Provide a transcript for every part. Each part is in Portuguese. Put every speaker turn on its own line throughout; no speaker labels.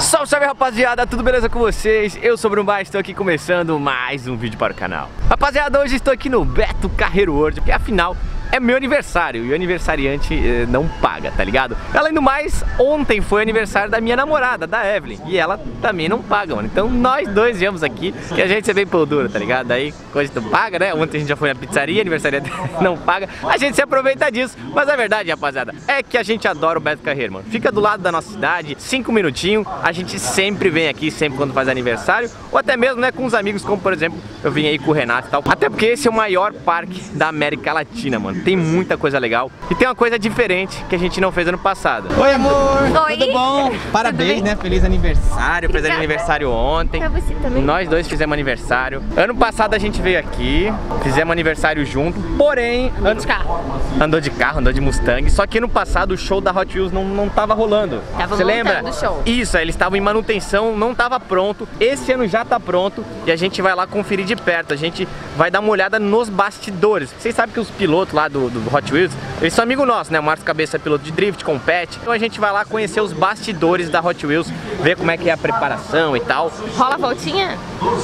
Salve, salve rapaziada, tudo beleza com vocês? Eu sou o Bruno Baixo, estou aqui começando mais um vídeo para o canal. Rapaziada, hoje estou aqui no Beto Carreiro World, porque afinal é meu aniversário e o aniversariante não paga, tá ligado? Além do mais, ontem foi aniversário da minha namorada, da Evelyn, e ela também não paga, mano. Então nós dois viemos aqui, que a gente é bem pão duro, tá ligado? Daí coisa não paga, né? Ontem a gente já foi na pizzaria, aniversariante não paga, a gente se aproveita disso. Mas a verdade, rapaziada, é que a gente adora o Beto Carreiro, mano. Fica do lado da nossa cidade, 5 minutinhos, a gente sempre vem aqui, sempre quando faz aniversário, ou até mesmo, né, com os amigos, como por exemplo, eu vim aí com o Renato e tal. Até porque esse é o maior parque da América Latina, mano. Tem muita coisa legal e tem uma coisa diferente que a gente não fez ano passado.
Oi, amor!
Oi.
Tudo bom? Parabéns, né? Feliz aniversário.
Fez aniversário ontem.
Pra você também.
Nós dois fizemos aniversário. Ano passado a gente veio aqui, fizemos aniversário junto, porém...
De carro.
Andou de carro, andou de Mustang. Só que ano passado o show da Hot Wheels não tava rolando.
Tava
Você lembra?
montando o show.
Isso, eles estavam em manutenção, não tava pronto. Esse ano já tá pronto e a gente vai lá conferir de perto. A gente vai dar uma olhada nos bastidores. Vocês sabem que os pilotos lá do Hot Wheels, eles são amigos nossos, né? O Marcos Cabeça é piloto de drift, compete. Então a gente vai lá conhecer os bastidores da Hot Wheels, ver como é que é a preparação e tal.
Rola a voltinha?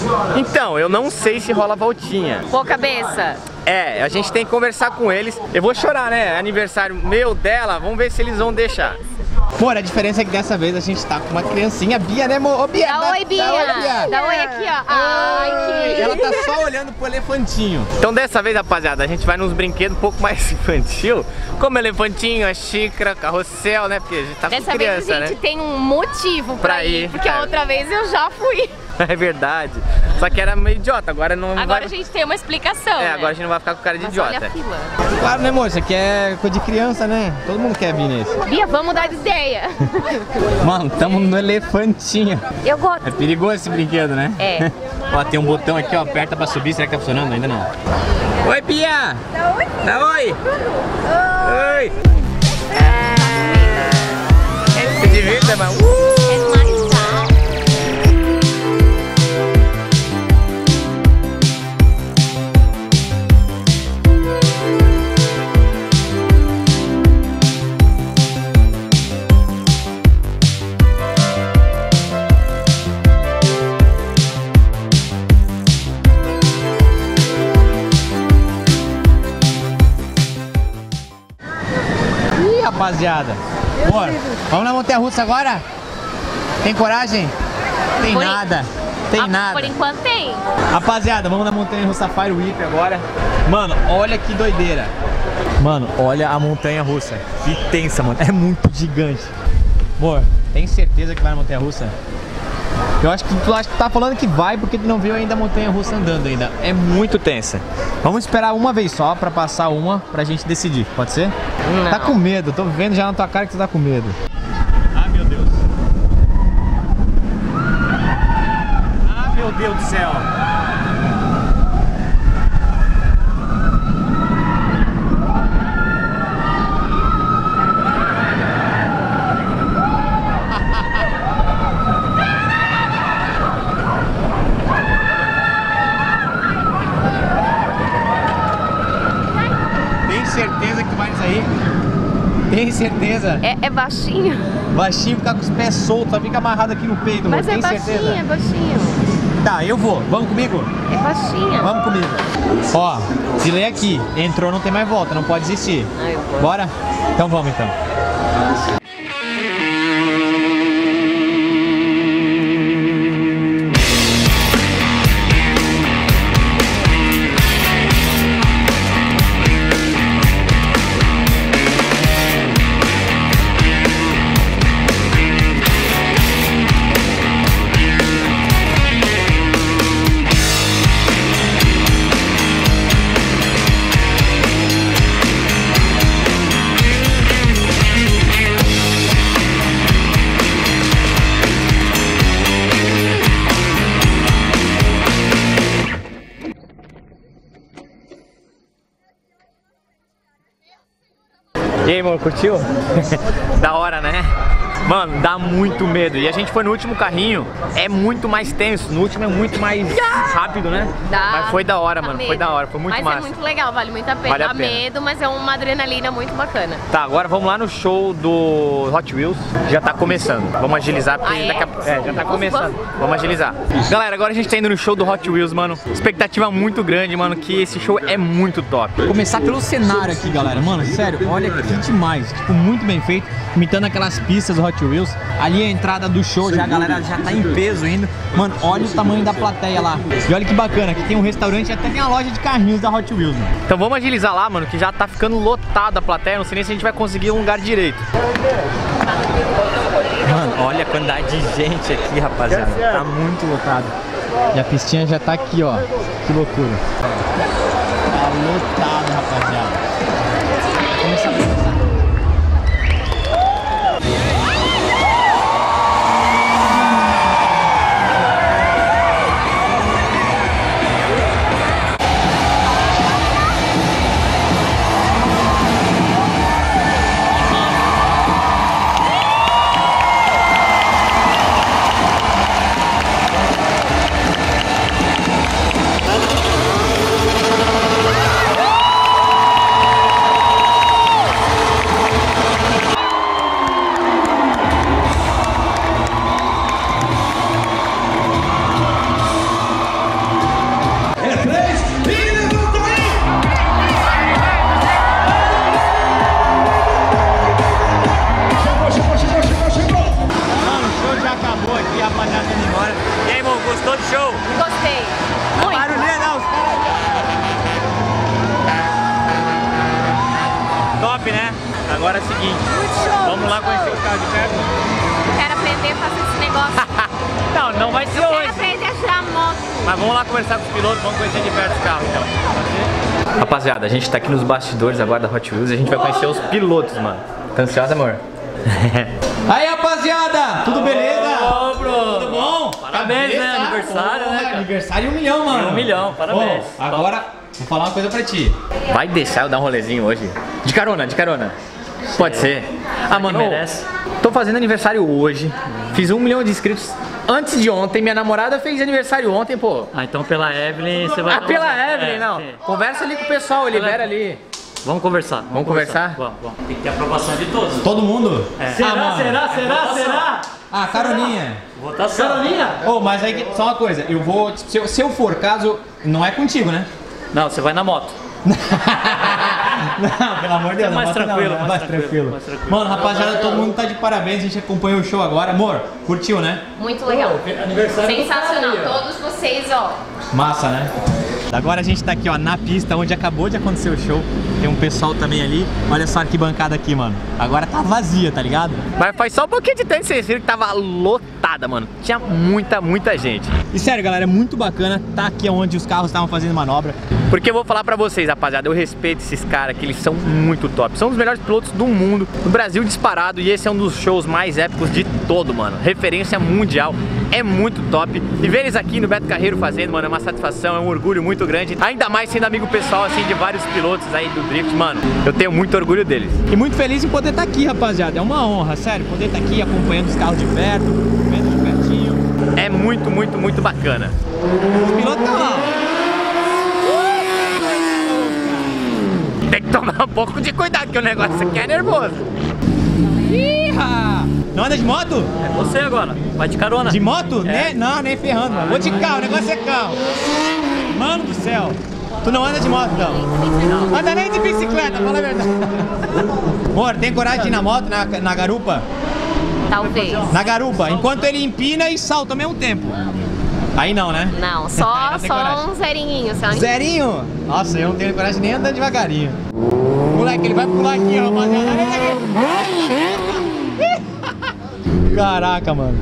Então, eu não sei se rola voltinha.
Pô, cabeça.
É, a gente tem que conversar com eles. Eu vou chorar, né? Aniversário meu, dela, vamos ver se eles vão deixar.
Amor, a diferença é que dessa vez a gente tá com uma criancinha, Bia, né, amor? Ô, Bia!
Dá oi, Bia.
Dá oi, Bia!
Dá oi aqui, ó. Ai, que...
Ela tá só olhando pro elefantinho.
Então dessa vez, rapaziada, a gente vai nos brinquedos um pouco mais infantil, como elefantinho, a xícara, carrossel, né? Porque a gente tá
Dessa
com criança,
vez a gente
né?
tem um motivo pra ir, porque a
É.
outra vez eu já fui.
É verdade. Só que era meio idiota, agora não
Agora
vai...
a gente tem uma explicação,
É,
né?
agora a gente não vai ficar com cara de
Mas
idiota.
olha a fila.
Claro, né, amor? Isso aqui é coisa de criança, né? Todo mundo quer vir nesse.
Bia, vamos mudar de ideia.
Mano, tamo no elefantinho.
Eu gosto.
É perigoso esse brinquedo, né?
É.
Ó, tem um botão aqui, ó, aperta pra subir. Será que tá funcionando? Ainda não. Oi, Bia!
Dá oi.
Dá oi! Oi!
Se divirta, mano.
É mais alto.
Ih, rapaziada. Amor, vamos na montanha-russa agora? Tem coragem? Tem
Por en-
nada. Tem
Ah,
nada.
Por enquanto tem.
Rapaziada, vamos na montanha-russa Fire Whip agora. Mano, olha que doideira. Mano, olha a montanha-russa. Que tensa, mano. É muito gigante. Amor, tem certeza que vai na montanha-russa? Eu acho que tu tá falando que vai porque tu não viu ainda a montanha-russa andando ainda. É muito tensa. Vamos esperar uma vez só pra passar uma pra gente decidir. Pode ser?
Não.
Tá com medo. Tô vendo já na tua cara que tu tá com medo. Ah, meu Deus. Ah, meu Deus do céu. Tem certeza que tu vai nisso aí? Tem certeza?
É baixinho.
Baixinho, ficar com os pés soltos, só fica amarrado aqui no peito, amor.
Mas é
Tem
baixinho,
certeza?
é baixinho.
Tá, eu vou. Vamos comigo?
É baixinho.
Vamos comigo. Ó, se lê aqui. Entrou, não tem mais volta, não pode desistir.
Ah, eu vou.
Bora? Então vamos então.
E aí, amor, curtiu? Da hora, né? Mano, dá muito medo. E a gente foi no último carrinho, é muito mais tenso. No último é muito mais rápido, né? Mas foi da hora, mano. Foi da hora, foi muito massa.
Mas é muito legal, vale muito a pena.
Vale a
Dá
pena.
medo, mas é uma adrenalina muito bacana.
Tá, agora vamos lá no show do Hot Wheels. Já tá começando. Vamos agilizar, porque daqui a... já tá começando. Vamos agilizar. Galera, agora a gente tá indo no show do Hot Wheels, mano. Expectativa muito grande, mano, que esse show é muito top.
Vou começar pelo cenário aqui, galera. Mano, sério, olha que demais. Tipo, muito bem feito. Imitando aquelas pistas do Hot Wheels. Ali a entrada do show, já a galera já tá em peso indo. Mano, olha o tamanho da plateia lá. E olha que bacana, aqui tem um restaurante e até tem a loja de carrinhos da Hot Wheels, mano.
Então vamos agilizar lá, mano, que já tá ficando lotada a plateia. Não sei nem se a gente vai conseguir um lugar direito.
Mano, olha a quantidade de gente aqui, rapaziada. Tá muito lotado. E a pistinha já tá aqui, ó. Que loucura. Tá lotado, rapaziada. Começa a começar.
Gostei. Muito.
Barulhinha não, os caras... Top, né? Agora é o seguinte,
Muito show.
vamos lá conhecer os carros de perto.
Quero aprender a fazer esse negócio.
Não vai ser
Quero
hoje.
aprender a tirar moto.
Mas vamos lá conversar com os pilotos, vamos conhecer de perto os carros então. Rapaziada, a gente tá aqui nos bastidores agora da Hot Wheels e a gente vai conhecer os pilotos, mano. Tá ansiosa, amor?
Aí, rapaziada, tudo beleza?
Ô, Bruno.
Tudo bom?
Parabéns,
Cabeça,
né? Aniversário,
porra,
né, cara?
Aniversário 1 milhão, mano.
1 milhão, parabéns.
Ô, agora, vou falar uma coisa pra ti.
Vai deixar eu dar um rolezinho hoje? De carona, de carona. Pode ser. Ah, mano,
merece.
Tô fazendo aniversário hoje. Fiz 1 milhão de inscritos antes de ontem. Minha namorada fez aniversário ontem, pô.
Ah, então pela Evelyn você vai...
Ah, pela Evelyn, não.
sim.
Conversa ali com o pessoal, libera ali.
Vamos conversar.
Vamos conversar?
Vamos. Tem que ter aprovação de todos.
Todo mundo?
É.
Será? Ah, caroninha.
Votação.
Ô, mas aí, só uma coisa. Eu vou, se eu for, caso, não é contigo, né?
Não, você vai na moto.
Não, pelo amor de Deus,
mais
não,
tranquilo,
não,
mais
tranquilo.
mais tranquilo.
Mano, rapaziada, todo mundo tá de parabéns, a gente acompanhou o show agora. Amor, curtiu, né?
Muito legal.
Aniversário
Sensacional. Todos vocês, ó.
Massa, né? Agora a gente tá aqui, ó, na pista onde acabou de acontecer o show. Tem um pessoal também ali. Olha só a arquibancada aqui, mano. Agora tá vazia, tá ligado?
Mas faz só um pouquinho de tempo que vocês viram que tava lotada, mano. Tinha muita gente.
E sério, galera, é muito bacana tá aqui onde os carros estavam fazendo manobra.
Porque eu vou falar pra vocês, rapaziada, eu respeito esses caras que eles são muito top. São os melhores pilotos do mundo, do Brasil disparado, e esse é um dos shows mais épicos de todo, mano. Referência mundial, é muito top. E ver eles aqui no Beto Carreiro fazendo, mano, é uma satisfação, é um orgulho muito grande. Ainda mais sendo amigo pessoal, assim, de vários pilotos aí do Drift, mano. Eu tenho muito orgulho deles.
E muito feliz em poder estar aqui, rapaziada. É uma honra, sério, poder estar aqui acompanhando os carros de perto, vendo de pertinho.
É muito bacana.
Os pilotos estão lá.
Tem que tomar um pouco de cuidado, que o negócio aqui é nervoso.
Iha! Não anda de moto?
É você agora. Vai de carona.
De moto?
É.
Não, nem ferrando, mano. Vou de carro, o negócio é carro. Mano do céu. Tu não anda de moto, não? Anda nem de bicicleta, fala a verdade. Amor, tem coragem de ir na moto, na garupa?
Talvez.
Na garupa, enquanto ele empina e salta ao mesmo tempo. Aí não, né?
Não, só,
Não tem
só
coragem.
um zerinho. Só um...
Zerinho? Nossa, eu não tenho coragem nem andar devagarinho. Moleque, ele vai pular aqui, ó, rapaziada. Caraca, mano.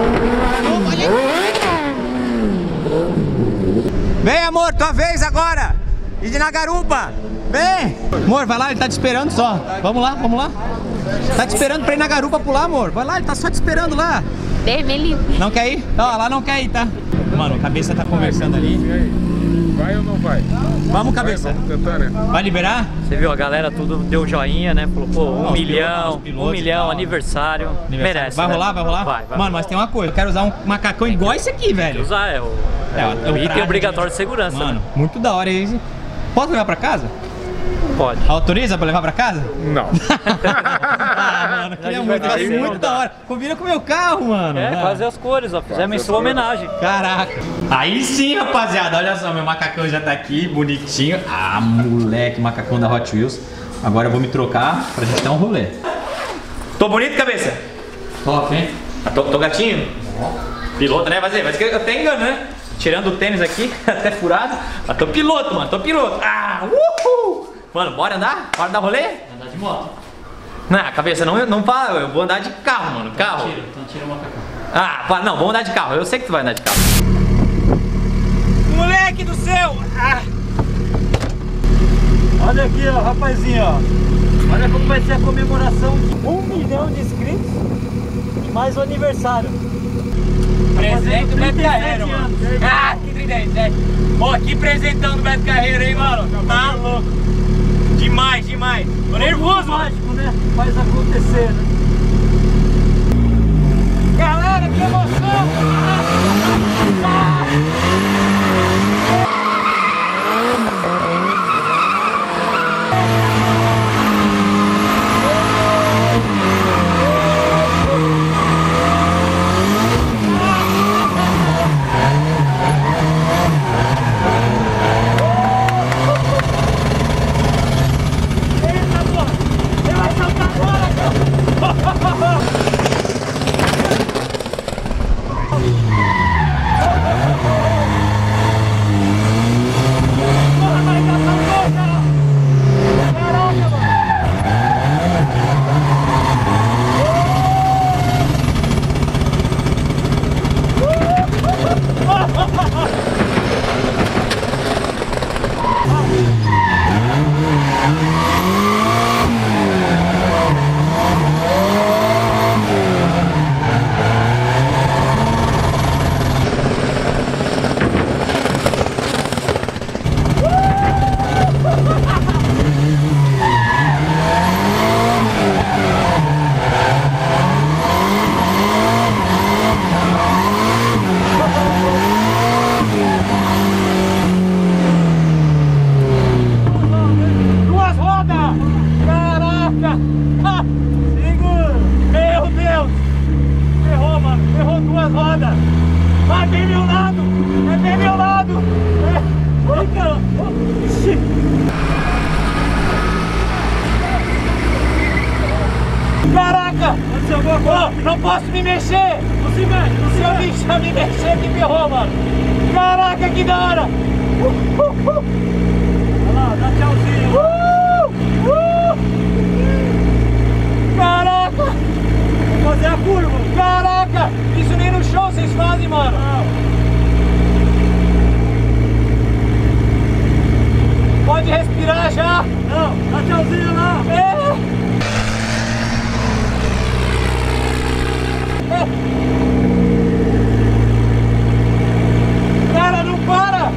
Vem, amor, tua vez agora. E de na garupa. Vem. Amor, vai lá, ele tá te esperando só. Vamos lá, vamos lá. Tá te esperando pra ir na garupa pular, amor. Vai lá, ele tá só te esperando lá.
Deus me livre.
Não quer ir? Ó, lá não quer ir, tá? Mano, a cabeça tá conversando ali.
Vai ou não vai?
Vamos, cabeça.
Vamos tentar, né?
Vai liberar?
Você viu, a galera tudo deu joinha, né? Falou, pô,
Os
1 milhão,
os pilotos
1
e
milhão,
tal.
aniversário. Merece.
Vai
né?
rolar, vai rolar?
Vai.
Mano, mas tem uma coisa, eu quero usar um macacão igual esse aqui, velho.
Usar é o item
traje
obrigatório de segurança.
Mano,
Né?
muito da hora esse. Posso levar pra casa?
Pode.
Autoriza pra levar pra casa?
Não.
Ah, mano, queria muito,
vai
achei
fazer,
muito
não
da
dá.
hora. Combina com o meu carro, mano.
É,
Ah.
quase as cores, ó. Fizemos em sua homenagem.
Caraca. Aí sim, rapaziada. Olha só, meu macacão já tá aqui, bonitinho. Ah, moleque, macacão da Hot Wheels. Agora eu vou me trocar pra gente dar um rolê. Tô bonito, cabeça?
Top, hein?
Tô gatinho? Piloto, né? Vai ser que eu até engano, né? Tirando o tênis aqui, até furado. Mas tô piloto, mano. Tô piloto. Ah, uhul! Mano, bora andar? Bora dar rolê?
Andar de moto.
Não, cabeça, não fala. Eu vou andar de carro, mano. Carro.
Então tira o macacão.
Ah, não, vamos andar de carro. Eu sei que tu vai andar de carro. Moleque do céu! Ah.
Olha aqui, ó, rapazinho, ó. Olha como vai ser a comemoração de 1 milhão de inscritos e mais o aniversário.
Presente do Beto
37
Carreiro, mano.
anos.
Ah, que 37. Pô, que presentão do Beto Carreiro, hein, mano? Tá louco. Demais, demais. Tô nervoso, mano.
Mágico, né? Faz acontecer, né?
Galera, que emoção!
Caraca! Oh, não posso me mexer! Não se mexe, não se eu deixar me mexer, que ferrou, mano! Caraca, que da hora!
Olha lá, dá tchauzinho.
Caraca!
Vou fazer a curva.
Caraca! Isso nem no show vocês fazem, mano! Pode respirar já!
Não, dá tchauzinho lá.
Cara, não para!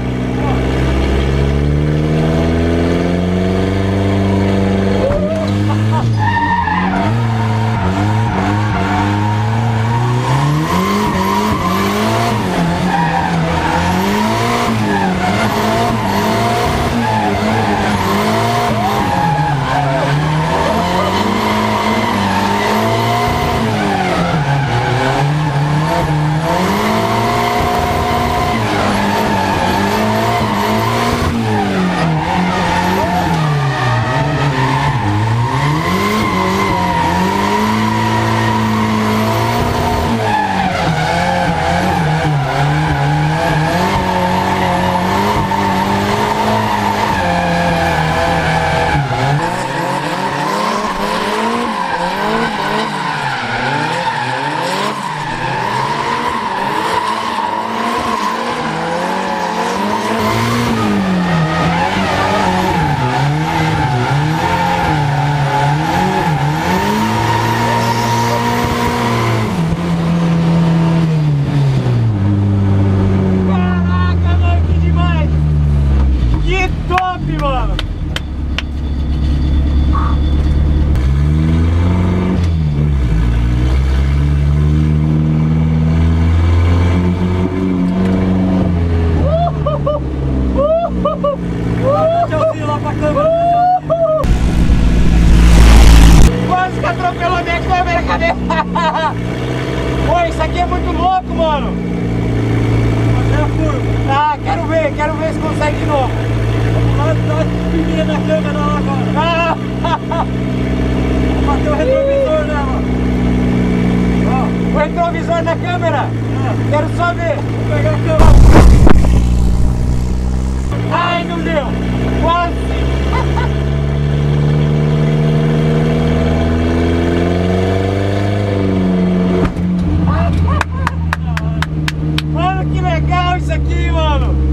quero ver se consegue de novo. Dá uma espinha na câmera lá agora. Bateu o retrovisor, né, mano? Ó, o retrovisor na câmera. Quero só ver. Vou pegar a câmera. Ai, não deu. Quase. Mano, que legal isso aqui, mano.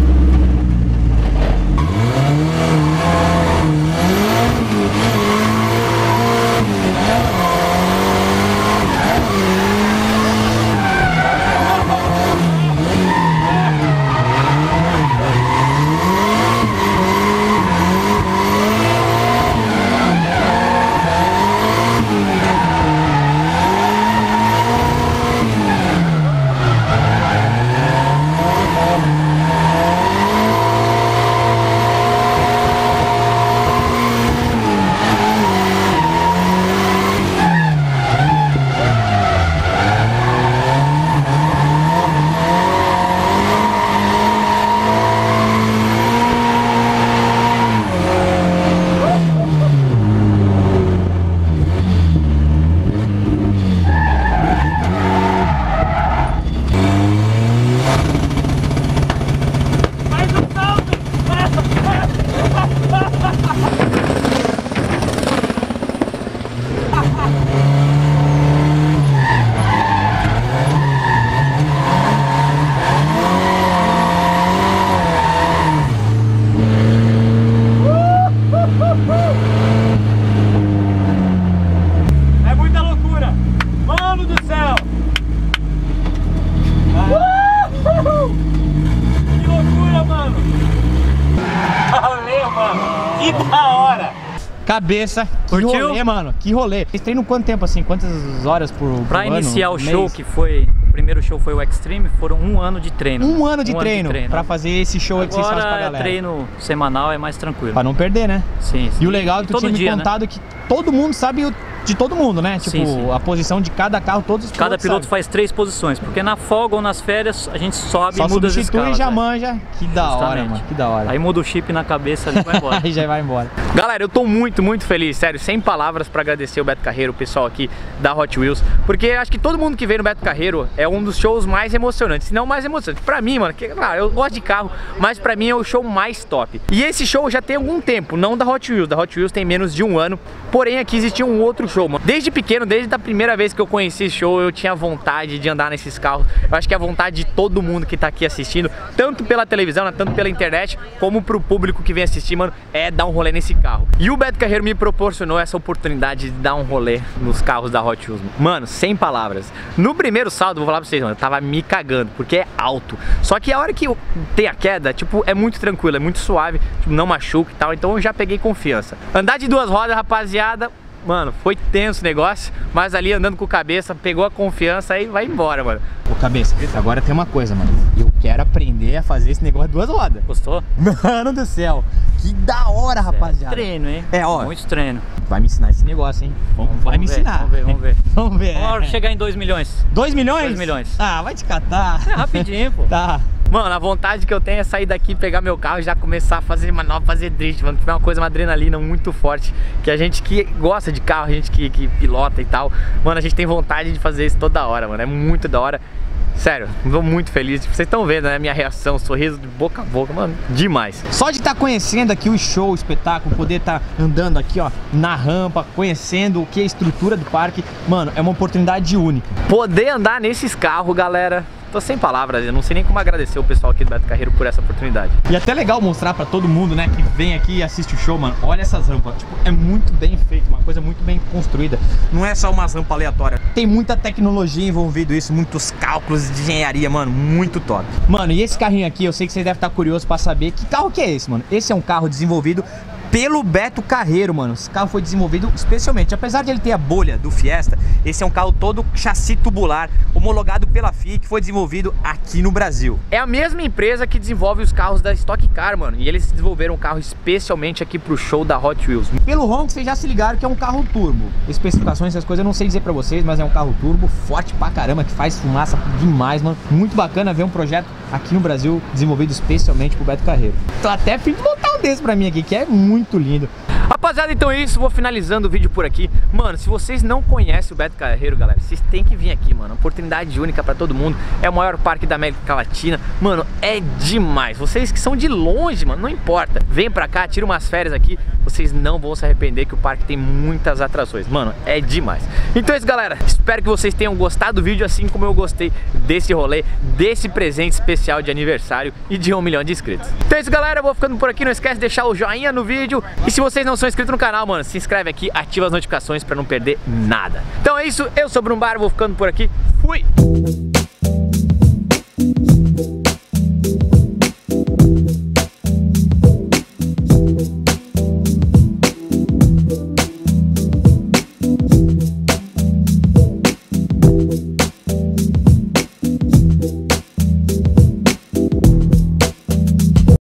É muita loucura. Mano do céu. Que loucura, mano. Valeu, mano. Que da hora.
Cabeça, que
Curtiu?
rolê, mano, que rolê. Vocês treinam quanto tempo assim? Quantas horas por
Pra
ano?
iniciar o
Mês?
show, que foi... O primeiro show foi o Extreme, foram 1 ano de treino.
Um ano de treino pra fazer esse show aí que vocês fazem pra
Agora
galera.
treino semanal é mais tranquilo.
Pra não perder, né?
Sim, sim.
E o legal é que tu
todo
tinha me
dia,
contado que todo mundo sabe de todo mundo, né? Tipo,
Sim, sim.
a posição de cada carro, todos os
Cada
pilotos
piloto
sabem.
faz 3 posições, porque na folga ou nas férias a gente sobe
Só
e muda as
substitui
escalas.
e já
né?
manja. Que da hora,
Justamente.
mano, que da hora.
Aí muda o chip na cabeça ali e vai embora.
Aí já vai embora.
Galera, eu tô muito feliz, sério, sem palavras pra agradecer o Beto Carreiro, o pessoal aqui da Hot Wheels, porque acho que todo mundo que vem no Beto Carreiro é um dos shows mais emocionantes, se não mais emocionante. Pra mim, mano, que, claro, eu gosto de carro, mas pra mim é o show mais top. E esse show já tem algum tempo, não da Hot Wheels tem menos de 1 ano, porém aqui existia um outro show, mano. Desde pequeno, desde a primeira vez que eu conheci esse show, eu tinha vontade de andar nesses carros. Eu acho que é a vontade de todo mundo que tá aqui assistindo, tanto pela televisão, né, tanto pela internet, como pro público que vem assistir, mano, é dar um rolê nesse carro. E o Beto Carreiro me proporcionou essa oportunidade de dar um rolê nos carros da Hot Wheels. Mano, sem palavras. No primeiro salto, vou falar pra vocês, mano, eu tava me cagando, porque é alto. Só que a hora que tem a queda, tipo, é muito tranquilo, é muito suave, tipo, não machuca e tal, então eu já peguei confiança. Andar de 2 rodas, rapaziada, mano, foi tenso o negócio, mas ali andando com cabeça, pegou a confiança, aí vai embora, mano.
Ô, cabeça, agora tem uma coisa, mano. Eu quero aprender a fazer esse negócio de 2 rodas.
Gostou?
Mano do céu, que da hora, rapaziada.
Treino, hein?
É, ó.
Muito treino.
Vai me ensinar esse negócio, hein? Vai me
ver,
ensinar.
Vamos ver.
Vamos ver.
Uma hora chegar em 2 milhões.
2 milhões?
2 milhões.
Ah, vai te catar.
É rapidinho, pô.
Tá.
Mano, a vontade que eu tenho é sair daqui, pegar meu carro e já começar a fazer manobra, fazer drift, mano. É uma coisa, uma adrenalina muito forte. Que a gente que gosta de carro, a gente que pilota e tal, mano, a gente tem vontade de fazer isso toda hora, mano. É muito da hora. Sério, tô muito feliz. Vocês estão vendo, né? Minha reação, sorriso de boca a boca, mano, demais.
Só de estar conhecendo aqui o show, o espetáculo, poder estar andando aqui, ó, na rampa, conhecendo o que é a estrutura do parque, mano, é uma oportunidade única.
Poder andar nesses carros, galera, tô sem palavras, eu não sei nem como agradecer o pessoal aqui do Beto Carreiro por essa oportunidade.
E até legal mostrar pra todo mundo, né, que vem aqui e assiste o show, mano. Olha essas rampas, tipo, é muito bem feito, uma coisa muito bem construída. Não é só umas rampas aleatórias. Tem muita tecnologia envolvido isso, muitos cálculos de engenharia, mano, muito top. Mano, e esse carrinho aqui, eu sei que vocês devem estar curiosos pra saber que carro que é esse, mano. Esse é um carro desenvolvido pelo Beto Carreiro, mano. Esse carro foi desenvolvido especialmente, apesar de ele ter a bolha do Fiesta, esse é um carro todo chassi tubular, homologado pela FIA, que foi desenvolvido aqui no Brasil.
É a mesma empresa que desenvolve os carros da Stock Car, mano, e eles desenvolveram um carro especialmente aqui pro show da Hot Wheels.
Pelo ronco, vocês já se ligaram que é um carro turbo. Especificações, essas coisas eu não sei dizer pra vocês, mas é um carro turbo, forte pra caramba, que faz fumaça demais, mano. Muito bacana ver um projeto aqui no Brasil desenvolvido especialmente pro Beto Carreiro. Tô até a fim de montar um desse pra mim aqui, que é muito lindo.
Rapaziada, então é isso, vou finalizando o vídeo por aqui. Mano, se vocês não conhecem o Beto Carreiro, galera, vocês têm que vir aqui, mano. Oportunidade única pra todo mundo. É o maior parque da América Latina. Mano, é demais. Vocês que são de longe, mano, não importa. Vem pra cá, tira umas férias aqui. Vocês não vão se arrepender, que o parque tem muitas atrações. Mano, é demais. Então é isso, galera. Espero que vocês tenham gostado do vídeo, assim como eu gostei desse rolê, desse presente especial de aniversário e de 1 milhão de inscritos. Então é isso, galera. Eu vou ficando por aqui. Não esquece de deixar o joinha no vídeo. E se vocês não são inscritos no canal, mano, se inscreve aqui, ativa as notificações pra não perder nada. Então é isso. Eu sou o Bruno Bar, vou ficando por aqui. Fui!